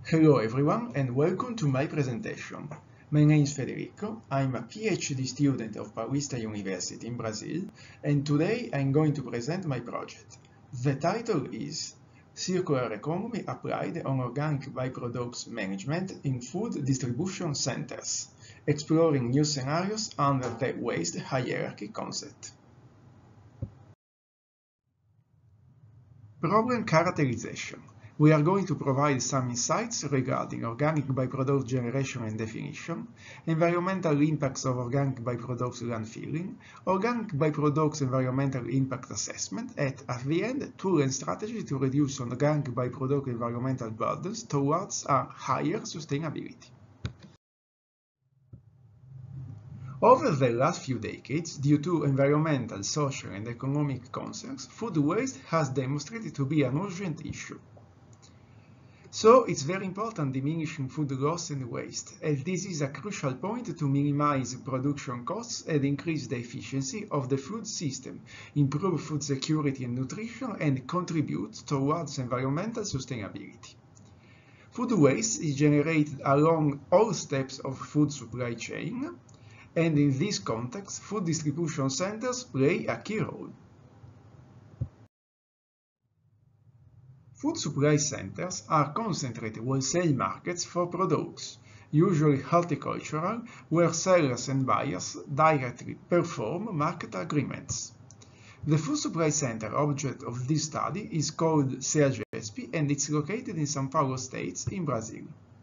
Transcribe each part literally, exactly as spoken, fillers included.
Hello everyone and welcome to my presentation. My name is Federico, I'm a PhD student of Paulista University in Brazil, and today I'm going to present my project. The title is Circular Economy Applied on Organic Byproducts Management in Food Distribution Centers, exploring new scenarios under the waste hierarchy concept. Problem characterization. We are going to provide some insights regarding organic byproduct generation and definition, environmental impacts of organic byproducts landfilling, organic byproducts environmental impact assessment, and at the end, tool and strategy to reduce organic byproduct environmental burdens towards a higher sustainability. Over the last few decades, due to environmental, social, and economic concerns, food waste has demonstrated to be an urgent issue. So it's very important diminishing food loss and waste, as this is a crucial point to minimize production costs and increase the efficiency of the food system, improve food security and nutrition, and contribute towards environmental sustainability. Food waste is generated along all steps of food supply chain, and in this context, food distribution centers play a key role. Food supply centers are concentrated wholesale markets for products, usually horticultural, where sellers and buyers directly perform market agreements. The food supply center object of this study is called SEAGESP and it's located in São Paulo State in Brazil.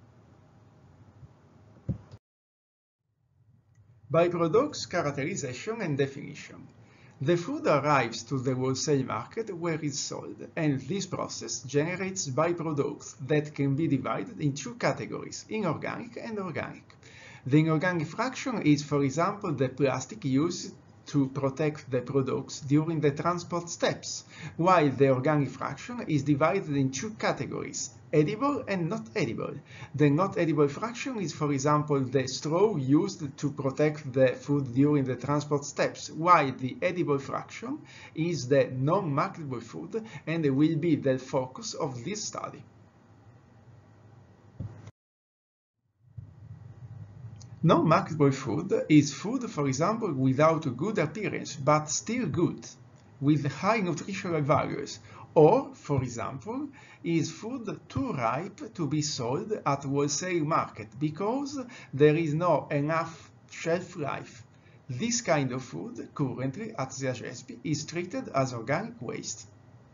Byproducts characterization and definition. The food arrives to the wholesale market where it's sold, and this process generates byproducts that can be divided in two categories, inorganic and organic. The inorganic fraction is, for example, the plastic used to protect the products during the transport steps, while the organic fraction is divided in two categories, edible and not edible. The not edible fraction is, for example, the straw used to protect the food during the transport steps, while the edible fraction is the non-marketable food and will be the focus of this study. Non-marketable food is food, for example, without a good appearance, but still good, with high nutritional values, or, for example, is food too ripe to be sold at wholesale market because there is not enough shelf life. This kind of food, currently at SEAGESP, is treated as organic waste.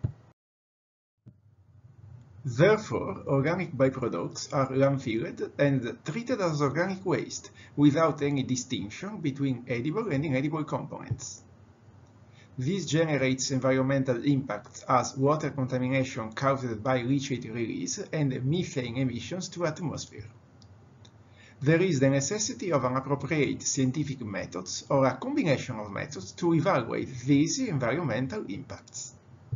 Therefore, organic byproducts are landfilled and treated as organic waste, without any distinction between edible and inedible components. This generates environmental impacts as water contamination caused by leachate release and methane emissions to atmosphere. There is the necessity of an appropriate scientific methods or a combination of methods to evaluate these environmental impacts.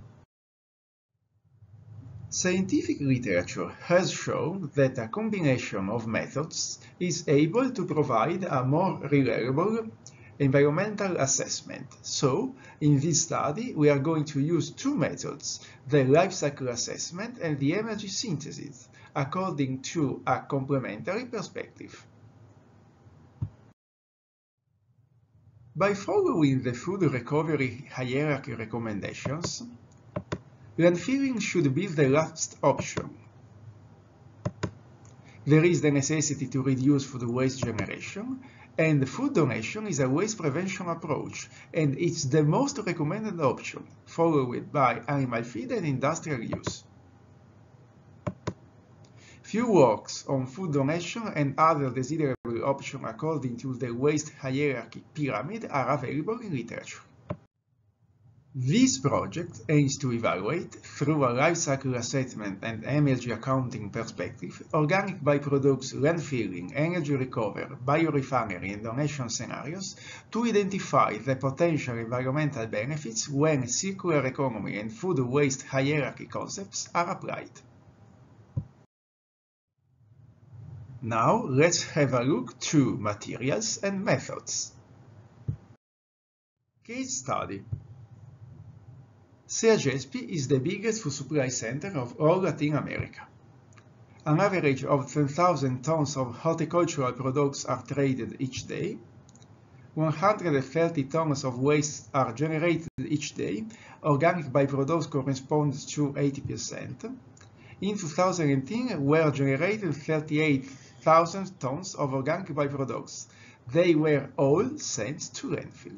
Scientific literature has shown that a combination of methods is able to provide a more reliable environmental assessment. So, in this study, we are going to use two methods, the life cycle assessment and the energy synthesis, according to a complementary perspective. By following the food recovery hierarchy recommendations, landfilling should be the last option. There is the necessity to reduce food waste generation, and food donation is a waste prevention approach, and it's the most recommended option, followed by animal feed and industrial use. Few works on food donation and other desirable options according to the waste hierarchy pyramid are available in literature. This project aims to evaluate, through a life cycle assessment and energy accounting perspective, organic byproducts landfilling, energy recovery, biorefinery and donation scenarios to identify the potential environmental benefits when circular economy and food waste hierarchy concepts are applied. Now let's have a look to materials and methods. Case study. SEAGESP is the biggest food supply center of all Latin America. An average of ten thousand tons of horticultural products are traded each day. one hundred thirty tons of waste are generated each day. Organic byproducts correspond to eighty percent. In two thousand eighteen, were generated thirty-eight thousand tons of organic byproducts. They were all sent to landfill.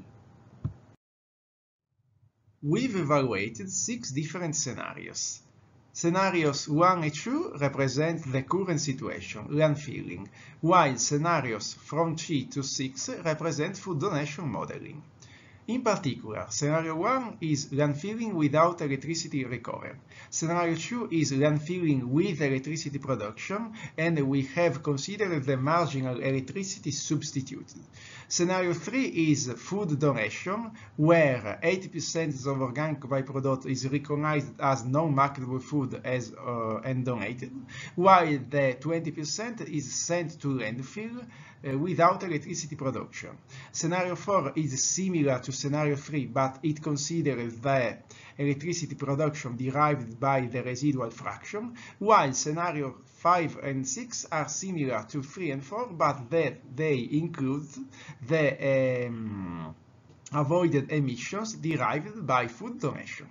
We've evaluated six different scenarios. Scenarios one and two represent the current situation, landfilling, while scenarios from three to six represent food donation modeling. In particular, scenario one is landfilling without electricity recovery. Scenario two is landfilling with electricity production, and we have considered the marginal electricity substituted. Scenario three is food donation, where eighty percent of organic byproduct is recognized as non-marketable food as, uh, and donated, while the twenty percent is sent to landfill uh, without electricity production. Scenario four is similar to Scenario three, but it considers the electricity production derived by the residual fraction, while Scenario five and six are similar to three and four, but that they include the um, avoided emissions derived by food donation.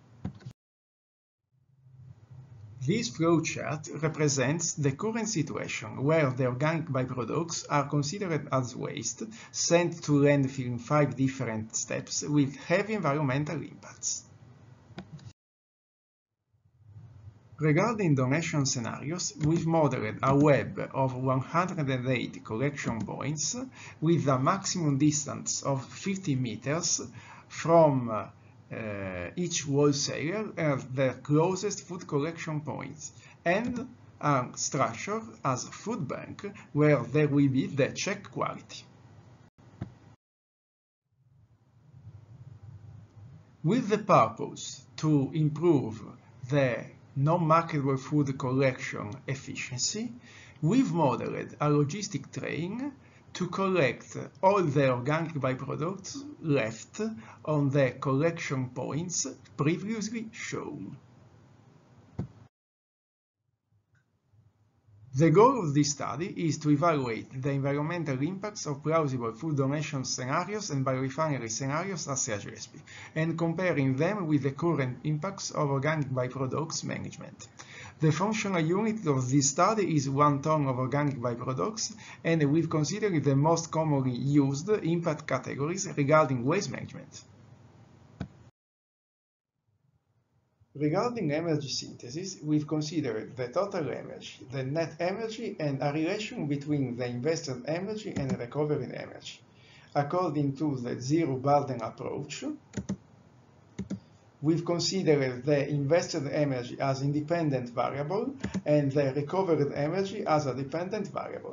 This flowchart represents the current situation where the organic byproducts are considered as waste, sent to landfill in five different steps with heavy environmental impacts. Regarding donation scenarios, we've modeled a web of one hundred eight collection points with a maximum distance of fifty meters from uh, Uh, each wholesaler as the closest food collection point, and a structure as a food bank where there will be the check quality. With the purpose to improve the non-marketable food collection efficiency, we've modeled a logistic train to collect all the organic byproducts left on the collection points previously shown. The goal of this study is to evaluate the environmental impacts of plausible food donation scenarios and biorefinery scenarios as C H R E S P, and comparing them with the current impacts of organic byproducts management. The functional unit of this study is one ton of organic byproducts, and we've considered the most commonly used impact categories regarding waste management. Regarding energy synthesis, we've considered the total energy, the net energy, and a relation between the invested energy and recovered energy. According to the zero burden approach, we've considered the invested energy as independent variable and the recovered energy as a dependent variable.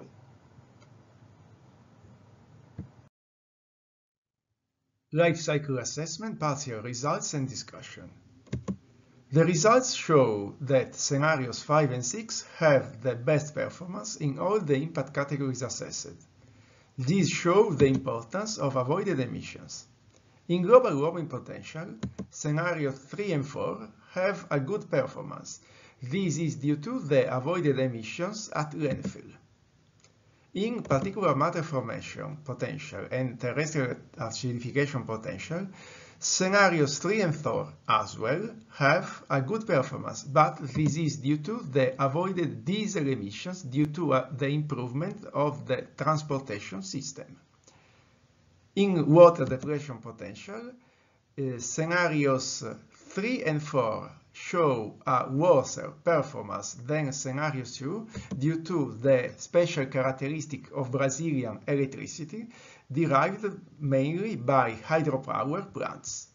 Life cycle assessment, partial results and discussion. The results show that scenarios five and six have the best performance in all the impact categories assessed. These show the importance of avoided emissions. In global warming potential, scenarios three and four have a good performance. This is due to the avoided emissions at landfill. In particulate matter formation potential and terrestrial acidification potential, scenarios three and four as well have a good performance, but this is due to the avoided diesel emissions due to uh, the improvement of the transportation system. In water depletion potential, uh, scenarios three and four show a worse performance than scenario two due to the special characteristic of Brazilian electricity derived mainly by hydropower plants.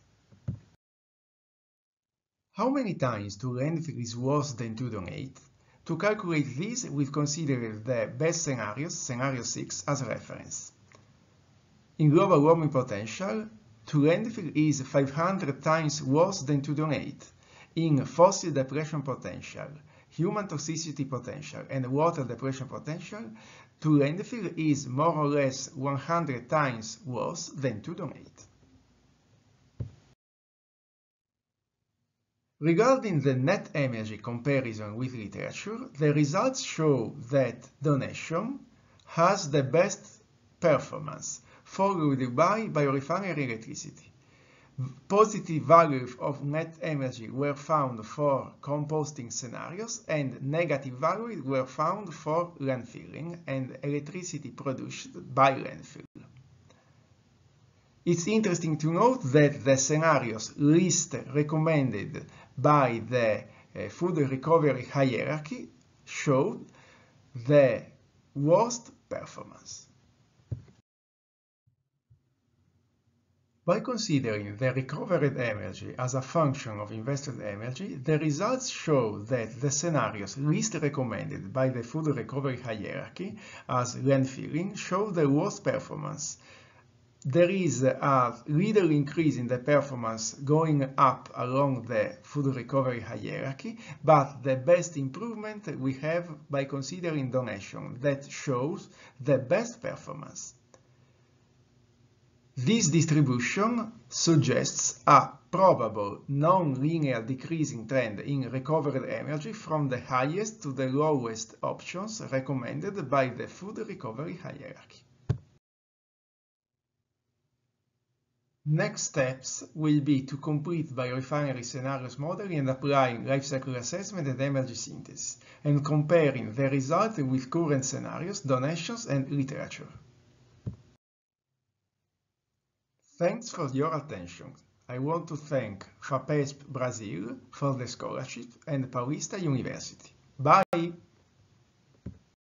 How many times to landfill is worse than to donate? To calculate this, we've considered the best scenarios, scenario six, as reference. In global warming potential, to landfill is five hundred times worse than to donate. In fossil depletion potential, human toxicity potential, and water depletion potential, to landfill is more or less one hundred times worse than to donate. Regarding the net energy comparison with literature, the results show that donation has the best performance, followed by biorefinery electricity. Positive values of net energy were found for composting scenarios, and negative values were found for landfilling and electricity produced by landfill. It's interesting to note that the scenarios least recommended by the uh, food recovery hierarchy showed the worst performance. By considering the recovered energy as a function of invested energy, the results show that the scenarios least recommended by the food recovery hierarchy as landfilling show the worst performance. There is a little increase in the performance going up along the food recovery hierarchy, but the best improvement we have by considering donation that shows the best performance. This distribution suggests a probable non-linear decreasing trend in recovered energy from the highest to the lowest options recommended by the food recovery hierarchy. Next steps will be to complete biorefinery scenarios modeling and applying life cycle assessment and energy synthesis, and comparing the results with current scenarios, donations, and literature. Thanks for your attention. I want to thank FAPESP Brazil for the scholarship and Paulista University. Bye!